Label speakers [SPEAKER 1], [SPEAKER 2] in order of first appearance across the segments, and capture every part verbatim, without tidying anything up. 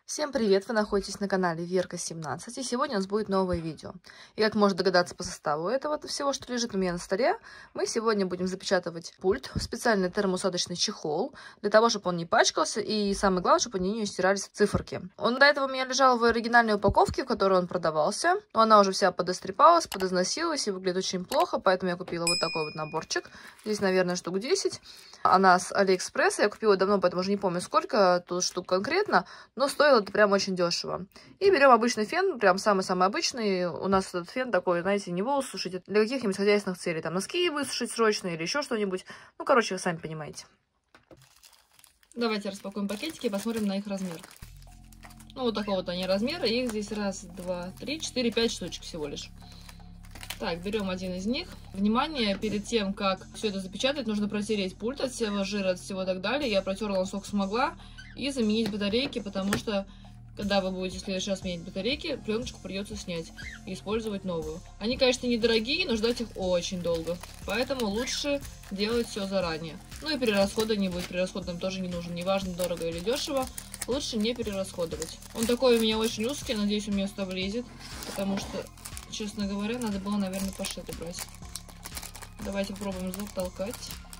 [SPEAKER 1] Всем привет! Вы находитесь на канале Верка семнадцать, и сегодня у нас будет новое видео. И как можно догадаться по составу этого всего, что лежит у меня на столе, мы сегодня будем запечатывать пульт в специальный термоусадочный чехол, для того, чтобы он не пачкался, и самое главное, чтобы у него не стирались циферки. Он до этого у меня лежал в оригинальной упаковке, в которой он продавался, но она уже вся подострепалась, подозносилась и выглядит очень плохо, поэтому я купила вот такой вот наборчик. Здесь, наверное, штук десять. Она с Алиэкспресса, я купила давно, поэтому уже не помню, сколько тут штук конкретно, но стоило это прям очень дешево. И берем обычный фен, прям самый-самый обычный. У нас этот фен такой, знаете, не волос сушить, а для каких-нибудь хозяйственных целей. Там носки высушить срочно или еще что-нибудь. Ну, короче, вы сами понимаете. Давайте распакуем пакетики и посмотрим на их размер. Ну, вот такого вот они размера. Их здесь раз, два, три, четыре, пять штучек всего лишь. Так, берем один из них. Внимание, перед тем, как все это запечатать, нужно протереть пульт от всего жира, от всего и так далее. Я протерла насколько смогла. И заменить батарейки, потому что, когда вы будете в следующий раз менять батарейки, пленочку придется снять и использовать новую. Они, конечно, недорогие, но ждать их очень долго. Поэтому лучше делать все заранее. Ну и перерасхода не будет. Перерасход нам тоже не нужен. Неважно, дорого или дешево. Лучше не перерасходовать. Он такой у меня очень узкий. Надеюсь, у меня сюда влезет. Потому что, честно говоря, надо было, наверное, пошито брать. Давайте попробуем затолкать.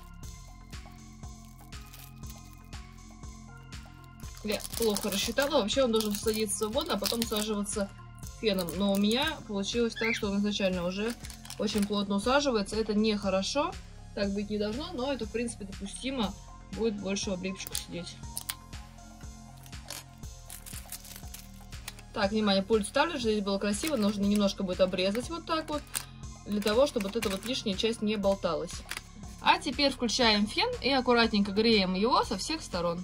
[SPEAKER 1] Я плохо рассчитала. Вообще он должен садиться свободно, а потом усаживаться феном. Но у меня получилось так, что он изначально уже очень плотно усаживается. Это нехорошо. Так быть не должно, но это, в принципе, допустимо. Будет больше в облипчику сидеть. Так, внимание, пульт ставлю, чтобы здесь было красиво. Нужно немножко будет обрезать вот так вот, для того, чтобы вот эта вот лишняя часть не болталась. А теперь включаем фен и аккуратненько греем его со всех сторон.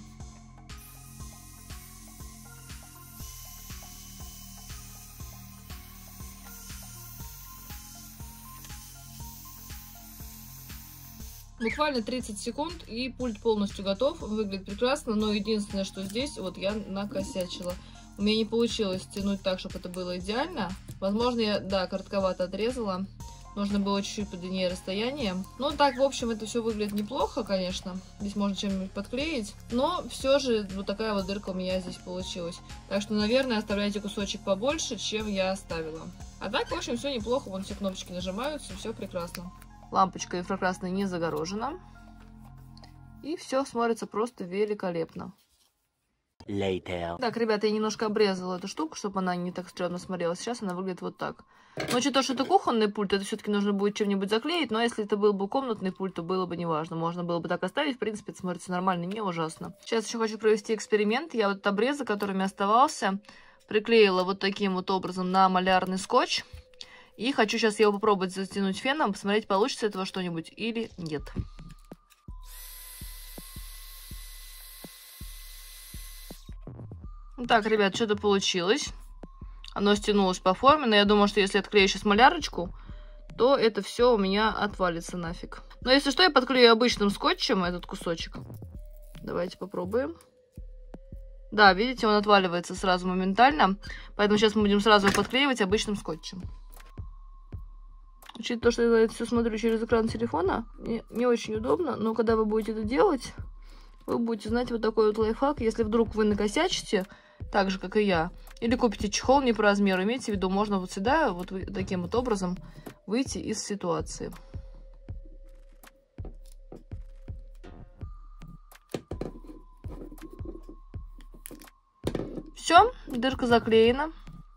[SPEAKER 1] Буквально тридцать секунд, и пульт полностью готов. Выглядит прекрасно, но единственное, что здесь вот я накосячила. У меня не получилось тянуть так, чтобы это было идеально. Возможно, я, да, коротковато отрезала. Нужно было чуть-чуть подлиннее расстояние. Но так, в общем, это все выглядит неплохо, конечно. Здесь можно чем-нибудь подклеить. Но все же вот такая вот дырка у меня здесь получилась. Так что, наверное, оставляйте кусочек побольше, чем я оставила. А так, в общем, все неплохо. Вон все кнопочки нажимаются, все прекрасно. Лампочка инфракрасная не загорожена. И все смотрится просто великолепно. Later. Так, ребята, я немножко обрезала эту штуку, чтобы она не так стрёмно смотрелась. Сейчас она выглядит вот так. Но учитывая, что это кухонный пульт, это все-таки нужно будет чем-нибудь заклеить. Но если это был бы комнатный пульт, то было бы неважно. Можно было бы так оставить. В принципе, это смотрится нормально, не ужасно. Сейчас еще хочу провести эксперимент. Я вот обрезок, который у меня оставался, приклеила вот таким вот образом на малярный скотч. И хочу сейчас его попробовать затянуть феном, посмотреть, получится этого что-нибудь или нет. Так, ребят, что-то получилось. Оно стянулось по форме, но я думаю, что если отклею сейчас малярочку, то это все у меня отвалится нафиг. Но если что, я подклею обычным скотчем этот кусочек. Давайте попробуем. Да, видите, он отваливается сразу моментально. Поэтому сейчас мы будем сразу подклеивать обычным скотчем. Учитывая то, что я это все смотрю через экран телефона, не, не очень удобно, но когда вы будете это делать, вы будете знать вот такой вот лайфхак. Если вдруг вы накосячите, так же, как и я, или купите чехол не по размеру, имейте в виду, можно вот сюда, вот таким вот образом выйти из ситуации. Все, дырка заклеена.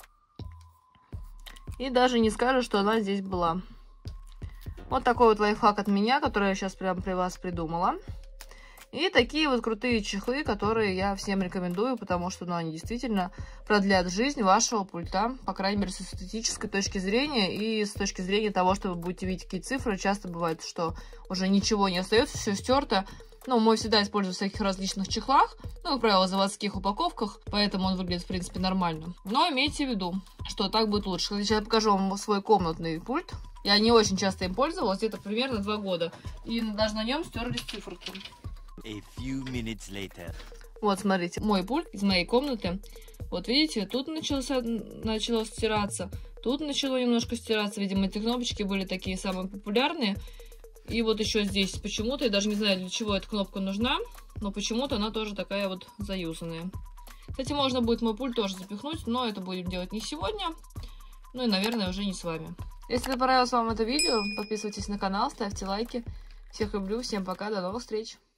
[SPEAKER 1] И даже не скажу, что она здесь была. Вот такой вот лайфхак от меня, который я сейчас прямо при вас придумала. И такие вот крутые чехлы, которые я всем рекомендую, потому что ну, они действительно продлят жизнь вашего пульта, по крайней мере, с эстетической точки зрения и с точки зрения того, что вы будете видеть какие цифры. Часто бывает, что уже ничего не остается, все стерто. Ну, мы всегда используем в всяких различных чехлах, ну, как правило, в заводских упаковках, поэтому он выглядит, в принципе, нормально. Но имейте в виду, что так будет лучше. Сейчас я покажу вам свой комнатный пульт. Я не очень часто им пользовалась, где-то примерно два года. И даже на нем стерлись циферки. A few minutes later. Вот, смотрите, мой пульт из моей комнаты. Вот видите, тут начался, начало стираться, тут начало немножко стираться. Видимо, эти кнопочки были такие самые популярные. И вот еще здесь почему-то, я даже не знаю, для чего эта кнопка нужна, но почему-то она тоже такая вот заюзанная. Кстати, можно будет мой пульт тоже запихнуть, но это будем делать не сегодня. Ну и, наверное, уже не с вами. Если понравилось вам это видео, подписывайтесь на канал, ставьте лайки. Всех люблю, всем пока, до новых встреч!